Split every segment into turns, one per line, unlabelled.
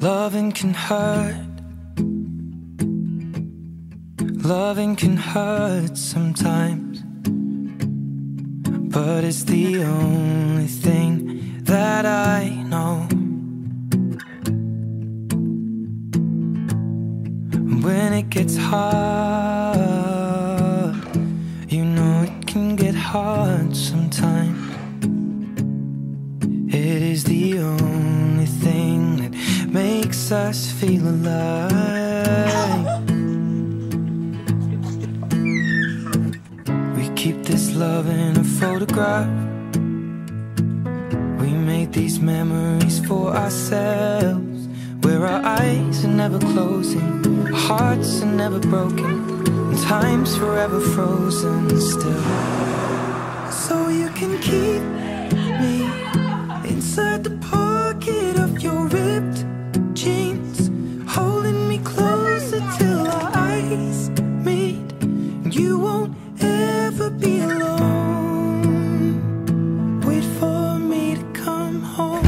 Loving can hurt. Loving can hurt sometimes, but it's the only thing that I know. When it gets hard, you know it can get hard sometimes. It is the only thing that makes us feel alive. We keep this love in a photograph. We made these memories for ourselves, where our eyes are never closing, hearts are never broken, and time's forever frozen still. So you can keep me inside the pocket of your ripped jeans, holding me closer till our eyes meet. You won't ever be alone. Wait for me to come home.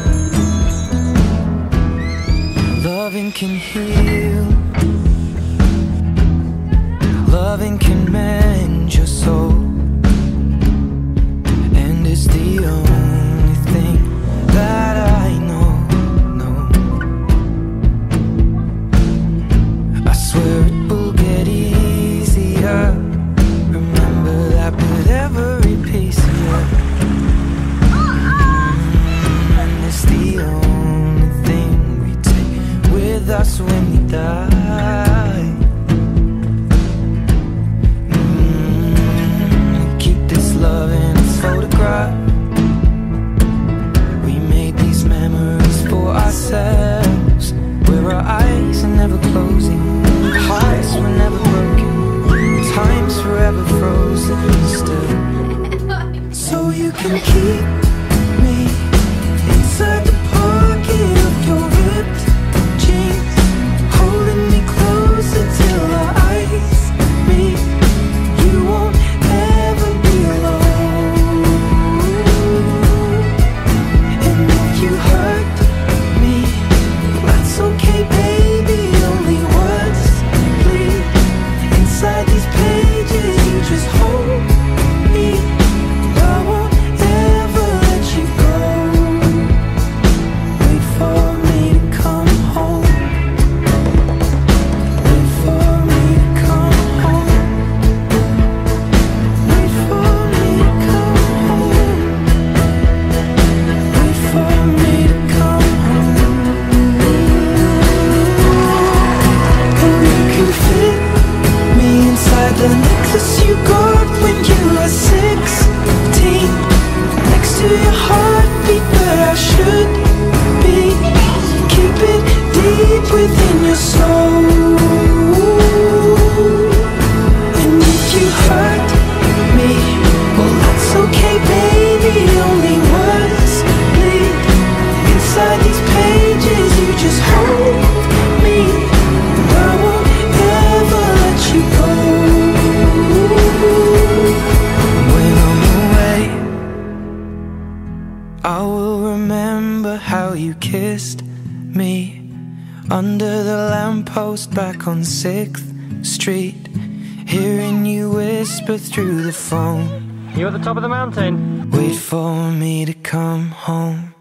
Loving can heal. Loving can mend your soul, and it's the only thing that I know. I swear it will get easier. Remember that with every piece of you. And it's the only thing we take with us when we die. Keep this love in a photograph. We made these memories for ourselves, where our eyes are never closing, hearts were never broken, time's forever frozen still. So you can keep me inside the pocket of your ripped jeans, holding me closer till our eyes meet. You won't ever be alone. And if you hurt me, that's okay, baby. Only words bleed inside these pages. You just hold me. I won't ever let you go. Wait for me to come home. Wait for me to come home. Wait for me to come home. Wait for me to come home. And you can fit me inside the necklace you got when you were 16, next to your heartbeat where I should be. Keep it deep within your soul. And if you hurt me, well that's okay, baby. Only words bleed inside these pages. You just hold me. I won't ever let you go. When I'm away, I will remember how you kissed me under the lamppost back on 6th Street, hearing you whisper through the phone.
You at the top of the mountain?
Wait for me to come home.